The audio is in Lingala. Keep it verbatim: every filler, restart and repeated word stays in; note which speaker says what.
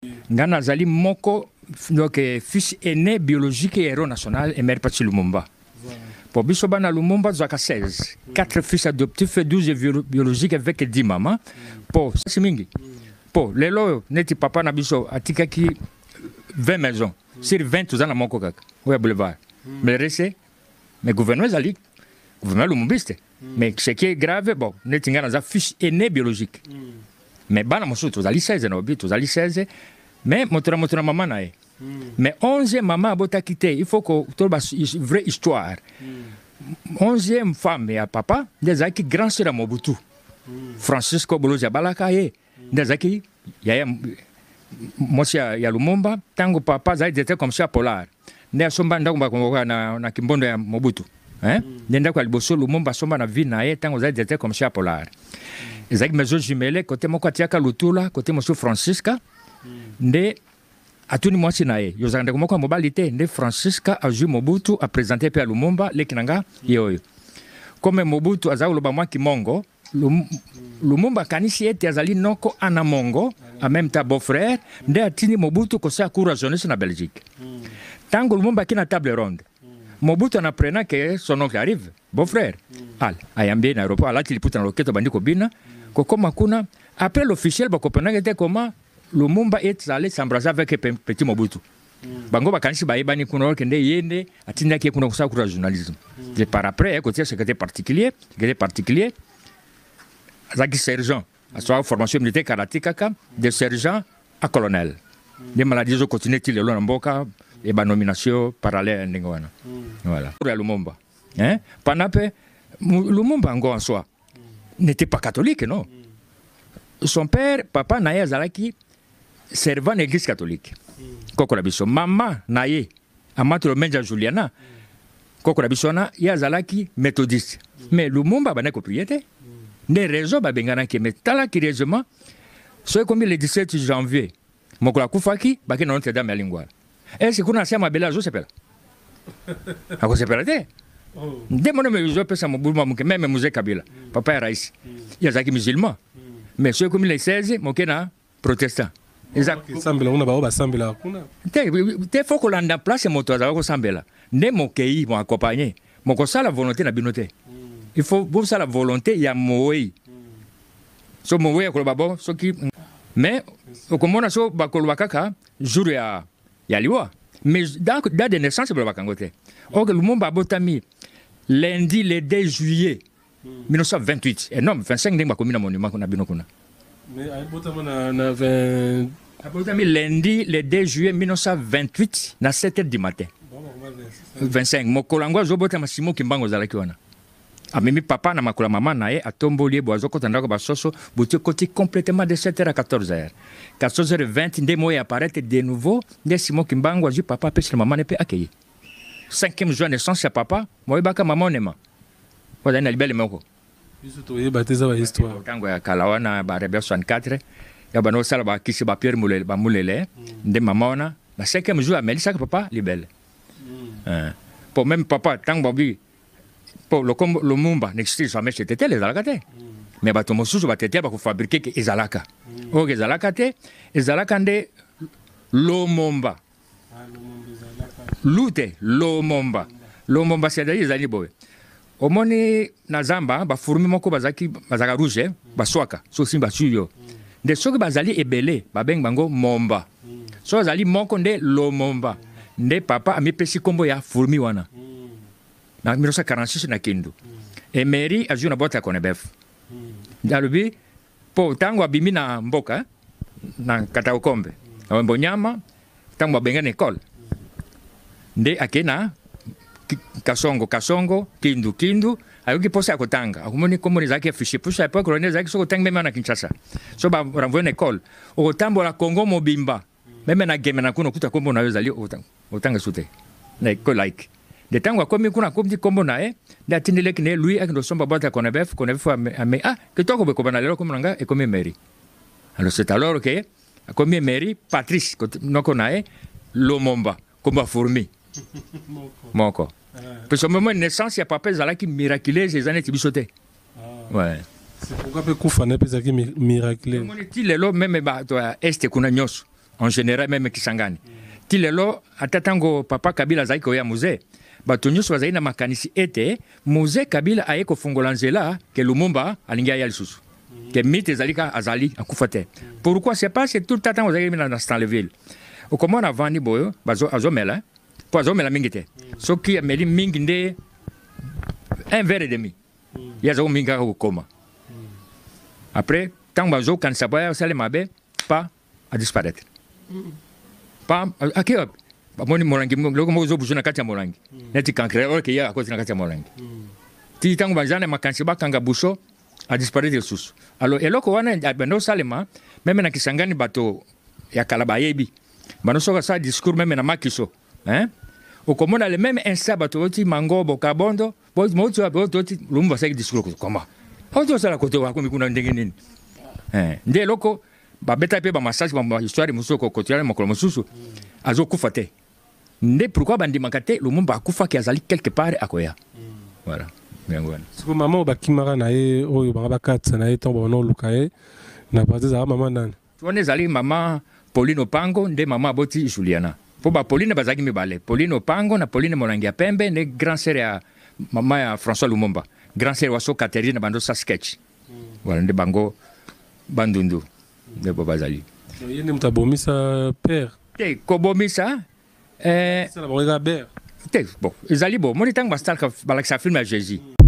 Speaker 1: nga nazali moko donc fils aîné biologique et héros national et mère Patrice Lumumba. Pour biso bana Lumumba zaka seize, quatre fils adoptifs et douze biologiques avec dix mamans. Pour simingi. Pour lelo neti papa na biso atikaki vingt maisons sur vingt tous na moko kaka. Ouais boulevard. Mais reste mais gouvernement zali gouvernement lumumbiste. Mais ce qui est grave bon neti nga na fils aîné biologique. Mais bana mosu tozali seize na obi tozali seize. Mais motora motora maman nae. Mm. Mais onzième maman a beau quitté, il faut que tu aies une vraie histoire. Mm. onzième femme et à papa, des aki grand sœur à Mobutu. Mm. Francisco Boloza Balakaye, des aki yaya Mosia ya Lumumba, tango papa zai était comme ça polar. Ne somba ndako ba na na kimbondo ya Mobutu. Hein? Mm. Ndako aliboso Lumumba somba na vie nae tango zai était comme ça polar. Mm. Ezaki maison jumelle côté moko tiaka Lutula, côté monsieur Francisca. Nde atuni mwasi nae yozanga komoko mobilité nde Francisca aju Mobutu a présenté pe Lumumba lekinanga yoyo comme Mobutu azalo ba mwa kimongo Lum, Lumumba kanisi ete azali noko ana mongo en même temps beau-frère nde atini Mobutu ko sa cour jeunesse na Belgique tango Lumumba kina table ronde Mobutu en apprenant que son oncle arrive beau-frère al ayambie na aéroport ala tiliputa na loketo bandiko bina ko koma kuna après l'officiel ba kopena était comment Lumumba est allé s'embrasser avec petit Mobutu. Mm. Bango bakanisi baibani kuna kende yende atinda ki kuna kusa kura journalisme. Mm. Et par après côté secrétaire particulier, secrétaire particulier zaki sergent, à sa formation militaire karaté kaka de sergent à colonel. Mm. Les maladies ont continué til le mboka et ba nomination parallèle ndingwana. Mm. Voilà. Pour Lumumba. Hein? Panape Lumumba ngo en soi mm. n'était pas catholique non. Mm. Son père, papa Naya Zalaki servant l'église catholique. Koko biso maman naye amatro menja Juliana. Koko biso na ya zalaki méthodiste. Mais Lumumba bana ko priété. Des raisons ba bengana ki metala ki raisonnement. So comme le dix-sept janvier. Mokola kufaki ba ke Notre Dame ya Lingwala. Est-ce que kuna sema bela zo sepela? Ako sepela te. Nde mona me zo pesa mobulma muke même musée Kabila. Papa ya rais. Ya zaki musulman. Mais so comme le seize mokena protestant.
Speaker 2: Exactement. Sambela una ba sambela kuna.
Speaker 1: Te te faut que l'on place moto za ko sambela. Ne mokei mo accompagner. Moko sala volonté na binoté. Il faut bon ça la volonté ya moyi. So moyi ko babo so ki mais comme on a so ba ko bakaka jour ya ya liwa. Mais date de naissance ba bakangote. O que Lumumba botami lundi le deux juillet mille neuf cent vingt-huit. Et non vingt-cinq ndenge ba komina monument kuna binokuna.
Speaker 2: Mais ay botama na na vingt
Speaker 1: lundi le deux juillet mille neuf cent vingt-huit na sept heures du matin. vingt-cinq mokolangwa zobota masimo kimbango zalaki wana. Amemi papa na makula mama na ye atomboli boazo kotanda ko basoso buti côté complètement de sept heures à quatorze heures. quatorze heures vingt nde moya apparaître de nouveau nde simo kimbango azu papa pesi maman ne pe accueillir. cinquième jour de naissance ya papa moy baka maman nema. Wala na libele moko.
Speaker 2: Biso to yeba teza ba histoire.
Speaker 1: Tango ya kalawana ba rebelle soixante-quatre. Ya bano sala ba kisi ba Pierre Mulele ba Mulele de mamona la cinquième jour ameli ça que papa libelle. Hein. Pour même papa tant babi pour le comme le Lumumba n'existe jamais c'était les alakate. Mais ba to mosusu ba tete ba ko fabriquer que ezalaka. O ezalaka te ezalaka nde Lumumba. Ah Lumumba ezalaka. Lute Lumumba. Lumumba c'est d'ailleurs ezali boy. Omoni na zamba ba fourmi moko bazaki bazaka rouge ba swaka so simba suyo. De soki bazali ebele babeng bango momba. So bazali moko nde Lumumba. Nde papa amipesi kombo ya fourmi wana. Na mille neuf cent quarante-six na Kindu. Et Mary azu na bota konebef. Dalubi po tango abimi na mboka na Kataokombe. Na Mbonyama tango abenga na école. Nde akena Kasongo Kasongo Kindu Kindu ayoki posa kotanga akumoni kombo ni zaki affiché pusa pa colonel zaki so kotanga même na Kinshasa so ba renvoyer na école o tambola Congo mobimba même na game na kuno kuta kombo na yozali otanga sute na école like de tango akomi kuna kombi kombo na e da tindele kine lui ak ndo somba bota konebef konebef ame ah kitoko be kobana lelo komunanga e komi Mary alors c'est alors que akomi Mary Patrice noko na e Lumumba komba fourmi Moko. Parce que au moment de naissance, il y a papa qui miraculé ces années qui sauté. Ouais.
Speaker 2: C'est pourquoi peut Koufa n'est pas qui miraculé.
Speaker 1: Mon est-il là même bah toi est kuna nyos. en général même Kisangani. Ti lelo atatango papa Kabila azali koya musée. Bato nyuso bazali na makanisi ete musée Kabila aye kofungola nzela ke Lumumba alingi aya lisusu. Que mythe ezalika azali akufa te. Pourquoi c'est pas c'est tout le temps ozali na Stanleyville. O comment on a vendu boyo bazo azomela po azomela mingi te. Soki ameli mingi nde un verre et demi. Ya zo minga ko koma. Après tant bazo kan sabaya sale mabe pas à disparaître. Pas aki ba moni morangi loko mozo bujuna kati ya morangi. Neti kankre o ke ya ko tina kati ya morangi. Ti tango banjane makansi bakanga buso a disparaître lisusu. Alors eloko wana bando salema même na Kisangani bato ya kalaba yebi. Bano soka sa discours même na makiso, hein? Au komona le même instant bato oti mango bokabondo, bo moto bato oti Lumumba sa discours comment? Oto sala koto wa komi kuna ndenge nini? Eh, nde loko ba beta pe ba massage ba histoire musoko kotiana makolo mususu. Azo kufa te. Nde pourquoi bandi makate Lumumba kufa ki azali quelque part akoya. Voilà.
Speaker 2: Siko mama obakimaka na ye oyo banga bakatisa na ye ntango babona oluka ye na parti ezalaka mama nani?
Speaker 1: Wana ezali mama Pauline Opango nde mama aboti Juliana. Po ba Pauline bazaki mibale. Pauline Opango na Pauline Molangi ya Pembe ne grand sœur ya mama ya François Lumumba. Grand sœur waso Catherine bando sa sketch. Voilà nde bango bandundu. Nde bo bazali.
Speaker 2: Ye nde mutu abomisa père.
Speaker 1: Te kobomisa eh
Speaker 2: sala bango eka père.
Speaker 1: Te bon ezali bo moni tang bastal balakisa film ya Jésus.